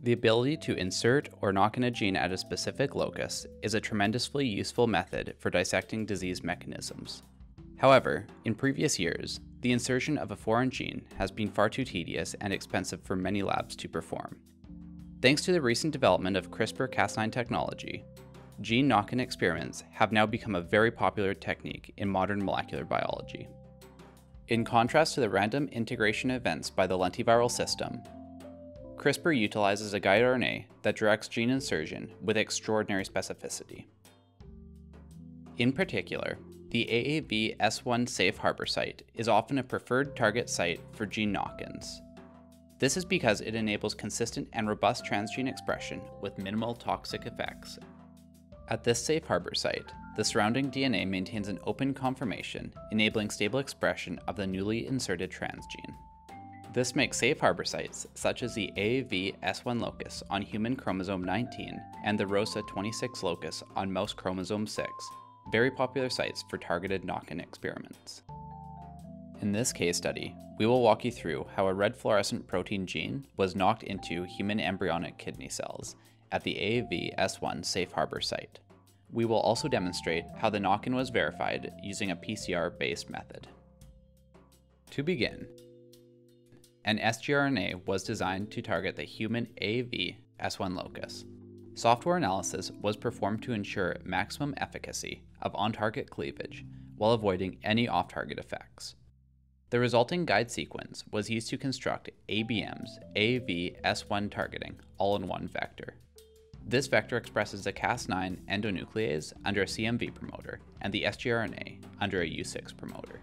The ability to insert or knock in a gene at a specific locus is a tremendously useful method for dissecting disease mechanisms. However, in previous years, the insertion of a foreign gene has been far too tedious and expensive for many labs to perform. Thanks to the recent development of CRISPR Cas9 technology, gene knock-in experiments have now become a very popular technique in modern molecular biology. In contrast to the random integration events by the lentiviral system, CRISPR utilizes a guide RNA that directs gene insertion with extraordinary specificity. In particular, the AAVS1 Safe Harbor site is often a preferred target site for gene knock-ins. This is because it enables consistent and robust transgene expression with minimal toxic effects. At this Safe Harbor site, the surrounding DNA maintains an open conformation, enabling stable expression of the newly inserted transgene. This makes Safe Harbor sites such as the AAVS1 locus on human chromosome 19 and the ROSA 26 locus on mouse chromosome 6 very popular sites for targeted knock-in experiments. In this case study, we will walk you through how a red fluorescent protein gene was knocked into human embryonic kidney cells at the AAVS1 Safe Harbor site. We will also demonstrate how the knock-in was verified using a PCR-based method. To begin, an sgRNA was designed to target the human AAVS1 locus. Software analysis was performed to ensure maximum efficacy of on-target cleavage while avoiding any off-target effects. The resulting guide sequence was used to construct ABM's AAVS1 targeting all-in-one vector. This vector expresses the Cas9 endonuclease under a CMV promoter and the sgRNA under a U6 promoter.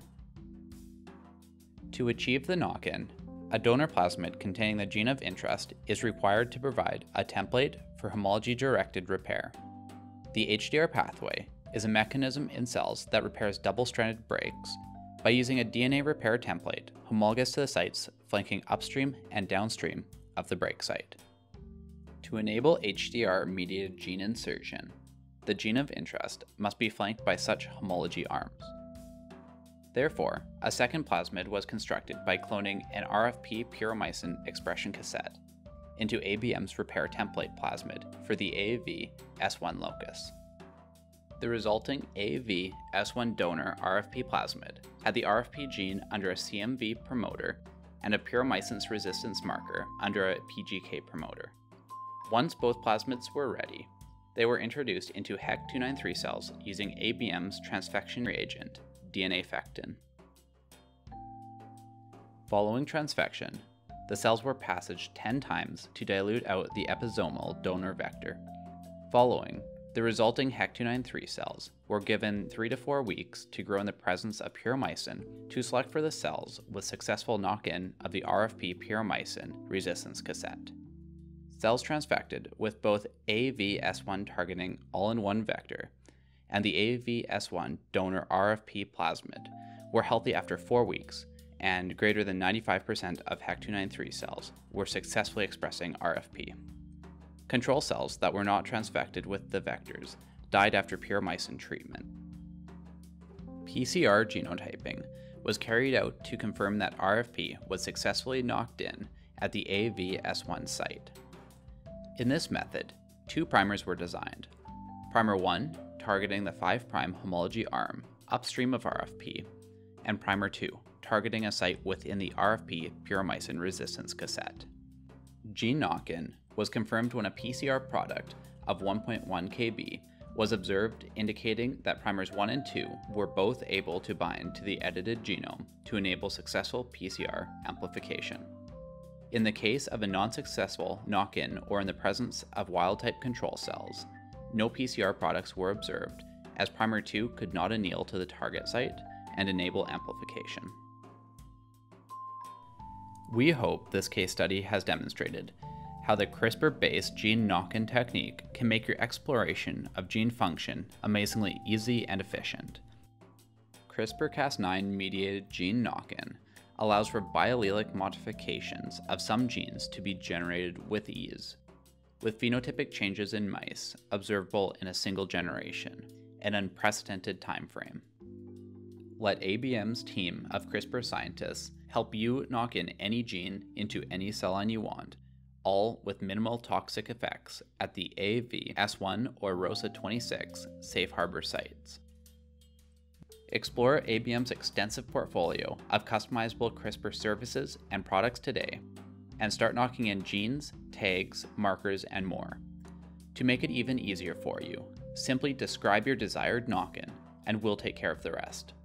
To achieve the knock-in, a donor plasmid containing the gene of interest is required to provide a template for homology-directed repair. The HDR pathway is a mechanism in cells that repairs double-stranded breaks by using a DNA repair template homologous to the sites flanking upstream and downstream of the break site. To enable HDR-mediated gene insertion, the gene of interest must be flanked by such homology arms. Therefore, a second plasmid was constructed by cloning an RFP pyromycin expression cassette into ABM's repair template plasmid for the AAVS1 locus. The resulting AAVS1 donor RFP plasmid had the RFP gene under a CMV promoter and a pyromycin's resistance marker under a PGK promoter. Once both plasmids were ready, they were introduced into HEK 293 cells using ABM's transfection reagent, DNA-fectin. Following transfection, the cells were passaged 10 times to dilute out the episomal donor vector. Following, the resulting HEK 293 cells were given 3 to 4 weeks to grow in the presence of pyromycin to select for the cells with successful knock-in of the RFP pyromycin resistance cassette. Cells transfected with both AAVS1 targeting all-in-one vector and the AAVS1 donor RFP plasmid were healthy after 4 weeks, and greater than 95% of HEK 293 cells were successfully expressing RFP. Control cells that were not transfected with the vectors died after pyromycin treatment. PCR genotyping was carried out to confirm that RFP was successfully knocked in at the AAVS1 site. In this method, 2 primers were designed. Primer 1, targeting the 5' homology arm upstream of RFP, and Primer 2, targeting a site within the RFP pyromycin resistance cassette. Gene knock-in was confirmed when a PCR product of 1.1 kb was observed, indicating that primers 1 and 2 were both able to bind to the edited genome to enable successful PCR amplification. In the case of a non-successful knock-in or in the presence of wild-type control cells, no PCR products were observed, as primer 2 could not anneal to the target site and enable amplification. We hope this case study has demonstrated how the CRISPR-based gene knock-in technique can make your exploration of gene function amazingly easy and efficient. CRISPR Cas9 mediated gene knock-in allows for biallelic modifications of some genes to be generated with ease, with phenotypic changes in mice observable in a single generation, an unprecedented time frame. Let ABM's team of CRISPR scientists help you knock in any gene into any cell line you want, all with minimal toxic effects at the AAVS1 or ROSA26 Safe Harbor sites. Explore ABM's extensive portfolio of customizable CRISPR services and products today, and start knocking in genes, tags, markers, and more. To make it even easier for you, simply describe your desired knock-in, and we'll take care of the rest.